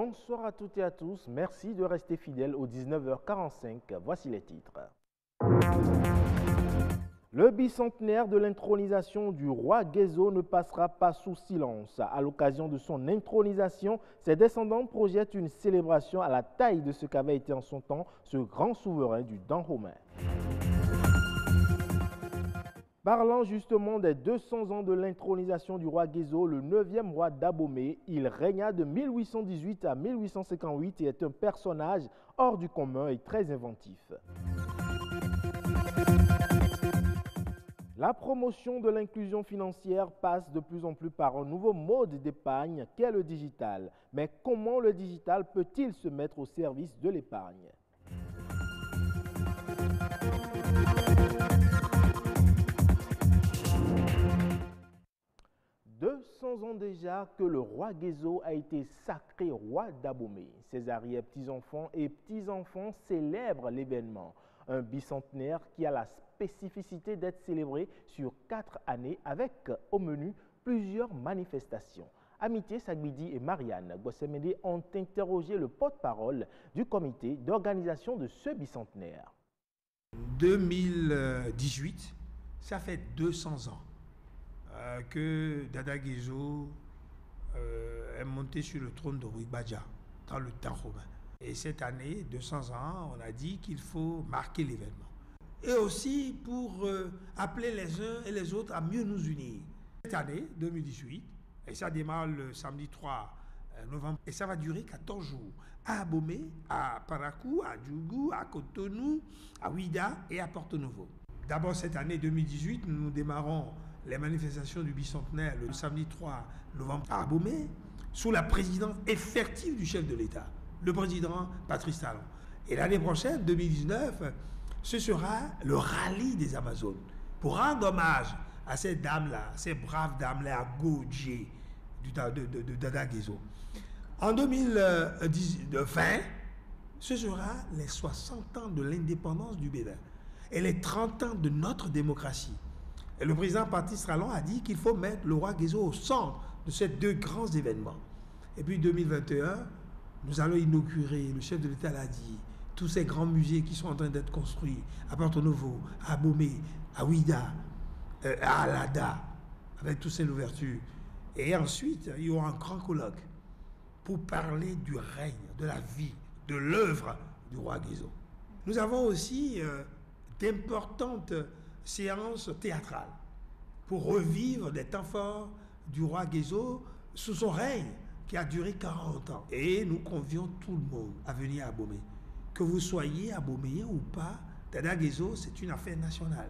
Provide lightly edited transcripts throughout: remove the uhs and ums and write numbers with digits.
Bonsoir à toutes et à tous. Merci de rester fidèles aux 19h45. Voici les titres. Le bicentenaire de l'intronisation du roi Guézo ne passera pas sous silence. À l'occasion de son intronisation, ses descendants projettent une célébration à la taille de ce qu'avait été en son temps ce grand souverain du Dahomey. Parlant justement des 200 ans de l'intronisation du roi Guézo, le 9e roi d'Abomey, il régna de 1818 à 1858 et est un personnage hors du commun et très inventif. La promotion de l'inclusion financière passe de plus en plus par un nouveau mode d'épargne qu'est le digital. Mais comment le digital peut-il se mettre au service de l'épargne ? 200 ans déjà que le roi Guézo a été sacré roi d'Abomey. Ses arrière-petits-enfants et petits-enfants célèbrent l'événement. Un bicentenaire qui a la spécificité d'être célébré sur 4 années avec au menu plusieurs manifestations. Amitié Sagbidi et Marianne Gossemede ont interrogé le porte-parole du comité d'organisation de ce bicentenaire. 2018, ça fait 200 ans que Dada Guézo est monté sur le trône de Rui Badja dans le temps romain. Et cette année, 200 ans, on a dit qu'il faut marquer l'événement. Et aussi pour appeler les uns et les autres à mieux nous unir. Cette année, 2018, et ça démarre le samedi 3 novembre, et ça va durer 14 jours, à Abomey, à Parakou, à Djougou, à Cotonou, à Ouida et à Porto Novo. D'abord, cette année 2018, nous démarrons les manifestations du bicentenaire le samedi 3 novembre à Abomey, sous la présidence effective du chef de l'État, le président Patrice Talon. Et l'année prochaine, 2019, ce sera le rallye des Amazones, pour rendre hommage à ces dames-là, ces braves dames-là à Godjé de Dada Guézo. En 2020, ce sera les 60 ans de l'indépendance du Bénin et les 30 ans de notre démocratie. Et le président Patrice Talon a dit qu'il faut mettre le roi Guézo au centre de ces deux grands événements. Et puis 2021, nous allons inaugurer, le chef de l'État l'a dit, tous ces grands musées qui sont en train d'être construits à Porto Novo, à Abomey, à Ouida, à Alada, avec toutes ces ouvertures. Et ensuite, il y aura un grand colloque pour parler du règne, de la vie, de l'œuvre du roi Guézo. Nous avons aussi d'importantes séances théâtrales pour revivre des temps forts du roi Guézo sous son règne qui a duré 40 ans. Et nous convions tout le monde à venir à Abomey. Que vous soyez aboméen ou pas, Dada Guézo, c'est une affaire nationale.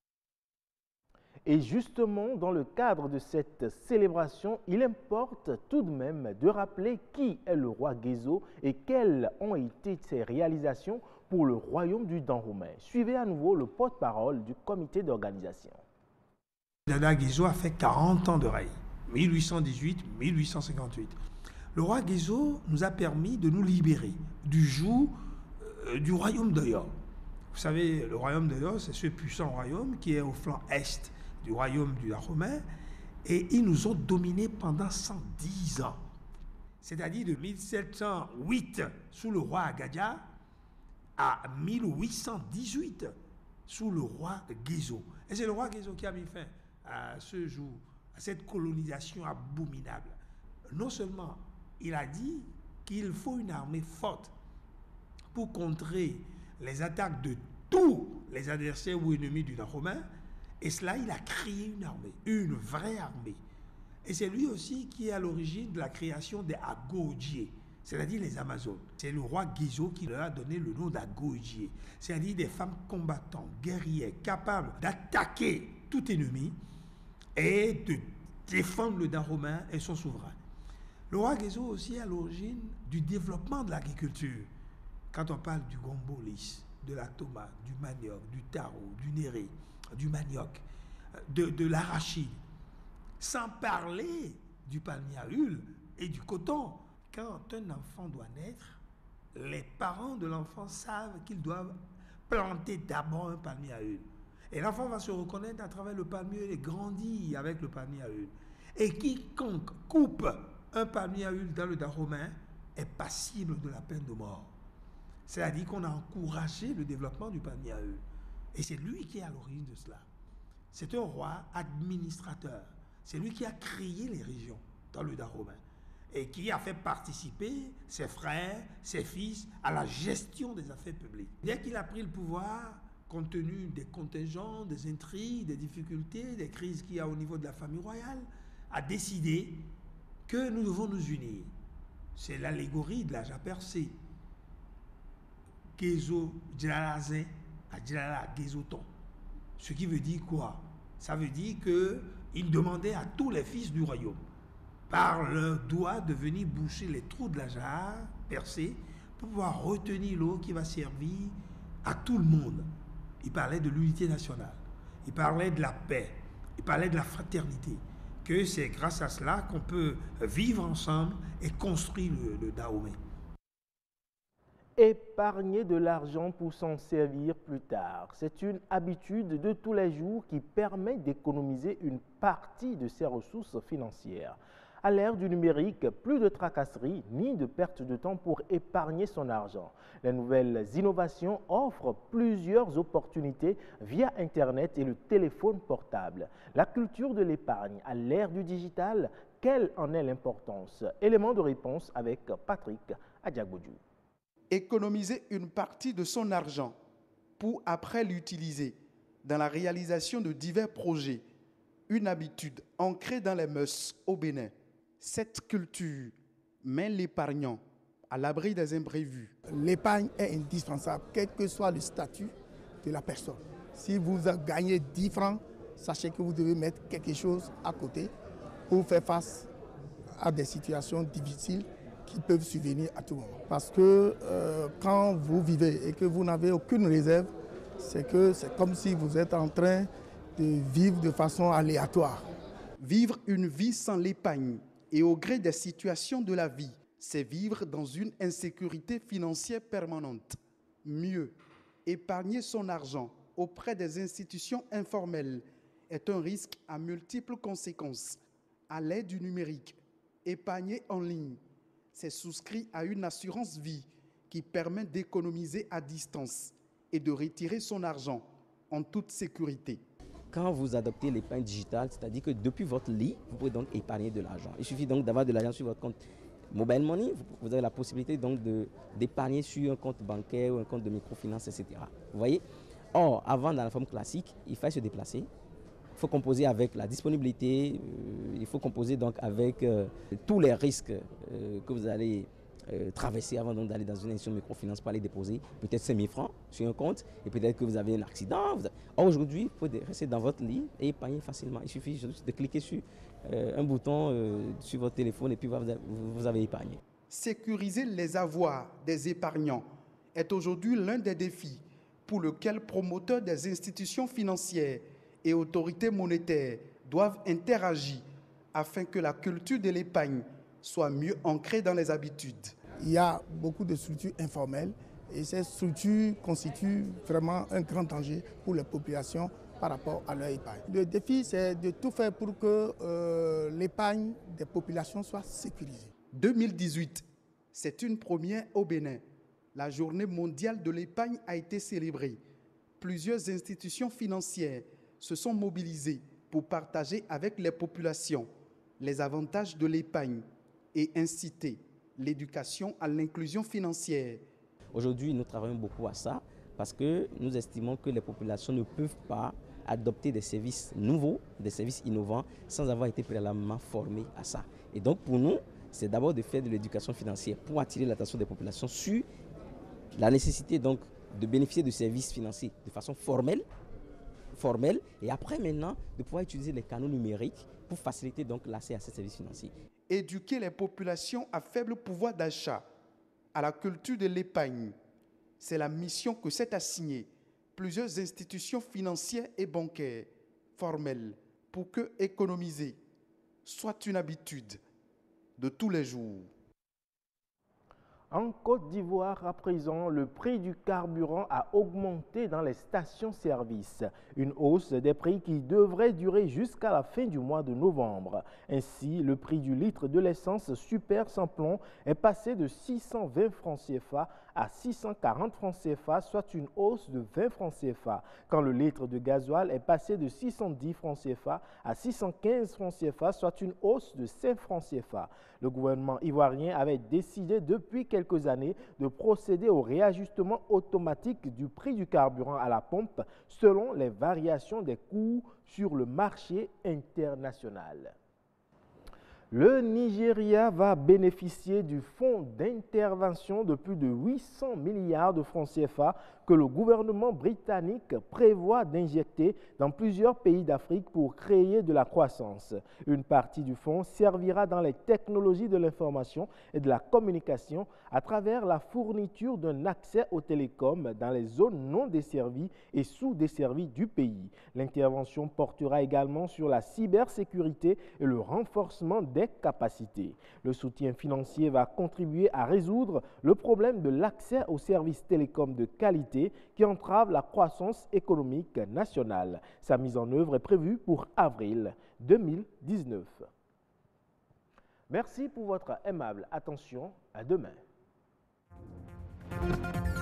Et justement, dans le cadre de cette célébration, il importe tout de même de rappeler qui est le roi Guézo et quelles ont été ses réalisations pour le royaume du Dahomey. Suivez à nouveau le porte-parole du comité d'organisation. Dada Guézo a fait 40 ans de règne, 1818-1858. Le roi Guézo nous a permis de nous libérer du joug du royaume d'Oyo. Vous savez, le royaume d'Oyo, c'est ce puissant royaume qui est au flanc est du royaume du Dahomey, et ils nous ont dominés pendant 110 ans. C'est-à-dire de 1708 sous le roi Agadia à 1818 sous le roi Guézo. Et c'est le roi Guézo qui a mis fin à ce jour, à cette colonisation abominable. Non seulement il a dit qu'il faut une armée forte pour contrer les attaques de tous les adversaires ou ennemis du Dahomey, et cela, il a créé une armée, une vraie armée. Et c'est lui aussi qui est à l'origine de la création des Agodjé, c'est-à-dire les Amazones. C'est le roi Guézo qui leur a donné le nom d'Agodjé, c'est-à-dire des femmes combattantes, guerrières, capables d'attaquer tout ennemi et de défendre le Dahomey et son souverain. Le roi Guézo aussi est à l'origine du développement de l'agriculture. Quand on parle du gombo lisse, de la tomate, du manioc, du taro, du néré, du manioc, de l'arachide, sans parler du palmier à huile et du coton. Quand un enfant doit naître, les parents de l'enfant savent qu'ils doivent planter d'abord un palmier à huile. Et l'enfant va se reconnaître à travers le palmier et grandir avec le palmier à huile. Et quiconque coupe un palmier à huile dans le Dahomey est passible de la peine de mort. C'est-à-dire qu'on a encouragé le développement du panier à eux. Et c'est lui qui est à l'origine de cela. C'est un roi administrateur. C'est lui qui a créé les régions dans le Dahomey et qui a fait participer ses frères, ses fils à la gestion des affaires publiques. Dès qu'il a pris le pouvoir, compte tenu des contingents, des intrigues, des difficultés, des crises qu'il y a au niveau de la famille royale, a décidé que nous devons nous unir. C'est l'allégorie de l'âge percé. Gezo Djalazin à Djalala Gezoton. Ce qui veut dire quoi? Ça veut dire qu'il demandait à tous les fils du royaume, par leur doigt, de venir boucher les trous de la jarre percée pour pouvoir retenir l'eau qui va servir à tout le monde. Il parlait de l'unité nationale, il parlait de la paix, il parlait de la fraternité, que c'est grâce à cela qu'on peut vivre ensemble et construire le Dahomey. Épargner de l'argent pour s'en servir plus tard, c'est une habitude de tous les jours qui permet d'économiser une partie de ses ressources financières. À l'ère du numérique, plus de tracasseries ni de perte de temps pour épargner son argent. Les nouvelles innovations offrent plusieurs opportunités via Internet et le téléphone portable. La culture de l'épargne à l'ère du digital, quelle en est l'importance? Élément de réponse avec Patrick Adjagbodjou. Économiser une partie de son argent pour après l'utiliser dans la réalisation de divers projets, une habitude ancrée dans les mœurs au Bénin. Cette culture met l'épargnant à l'abri des imprévus. L'épargne est indispensable, quel que soit le statut de la personne. Si vous gagnez 10 francs, sachez que vous devez mettre quelque chose à côté pour faire face à des situations difficiles qui peuvent survenir à tout moment. Parce que quand vous vivez et que vous n'avez aucune réserve, c'est comme si vous êtes en train de vivre de façon aléatoire. Vivre une vie sans l'épargne et au gré des situations de la vie, c'est vivre dans une insécurité financière permanente. Mieux, épargner son argent auprès des institutions informelles est un risque à multiples conséquences. À l'aide du numérique, épargner en ligne, c'est souscrit à une assurance vie qui permet d'économiser à distance et de retirer son argent en toute sécurité. Quand vous adoptez l'épargne digitale, c'est-à-dire que depuis votre lit, vous pouvez donc épargner de l'argent. Il suffit donc d'avoir de l'argent sur votre compte Mobile Money. Vous avez la possibilité donc d'épargner sur un compte bancaire ou un compte de microfinance, etc. Vous voyez? Or, avant, dans la forme classique, il fallait se déplacer. Il faut composer avec la disponibilité, il faut composer donc avec tous les risques que vous allez traverser avant d'aller dans une institution de microfinance pour aller déposer peut-être 5 000 francs sur un compte et peut-être que vous avez un accident. Or, aujourd'hui, vous pouvez rester dans votre lit et épargner facilement. Il suffit juste de cliquer sur un bouton sur votre téléphone et puis vous avez épargné. Sécuriser les avoirs des épargnants est aujourd'hui l'un des défis pour lequel promoteurs des institutions financières et autorités monétaires doivent interagir afin que la culture de l'épargne soit mieux ancrée dans les habitudes. Il y a beaucoup de structures informelles et ces structures constituent vraiment un grand danger pour les populations par rapport à leur épargne. Le défi, c'est de tout faire pour que l'épargne des populations soit sécurisée. 2018, c'est une première au Bénin. La journée mondiale de l'épargne a été célébrée. Plusieurs institutions financières se sont mobilisées pour partager avec les populations les avantages de l'épargne et inciter l'éducation à l'inclusion financière. Aujourd'hui, nous travaillons beaucoup à ça parce que nous estimons que les populations ne peuvent pas adopter des services nouveaux, des services innovants, sans avoir été préalablement formés à ça. Et donc, pour nous, c'est d'abord de faire de l'éducation financière pour attirer l'attention des populations sur la nécessité donc de bénéficier de services financiers de façon formelle, et après maintenant de pouvoir utiliser les canaux numériques pour faciliter donc l'accès à ces services financiers. Éduquer les populations à faible pouvoir d'achat à la culture de l'épargne, c'est la mission que s'est assignée plusieurs institutions financières et bancaires formelles pour que économiser soit une habitude de tous les jours. En Côte d'Ivoire, à présent, le prix du carburant a augmenté dans les stations-service. Une hausse des prix qui devrait durer jusqu'à la fin du mois de novembre. Ainsi, le prix du litre de l'essence super sans plomb est passé de 620 francs CFA à 640 francs CFA, soit une hausse de 20 francs CFA, quand le litre de gasoil est passé de 610 francs CFA à 615 francs CFA, soit une hausse de 5 francs CFA. Le gouvernement ivoirien avait décidé depuis quelques années de procéder au réajustement automatique du prix du carburant à la pompe selon les variations des coûts sur le marché international. Le Nigeria va bénéficier du fonds d'intervention de plus de 800 milliards de francs CFA que le gouvernement britannique prévoit d'injecter dans plusieurs pays d'Afrique pour créer de la croissance. Une partie du fonds servira dans les technologies de l'information et de la communication à travers la fourniture d'un accès aux télécoms dans les zones non desservies et sous-desservies du pays. L'intervention portera également sur la cybersécurité et le renforcement des capacités. Le soutien financier va contribuer à résoudre le problème de l'accès aux services télécoms de qualité qui entrave la croissance économique nationale. Sa mise en œuvre est prévue pour avril 2019. Merci pour votre aimable attention. À demain.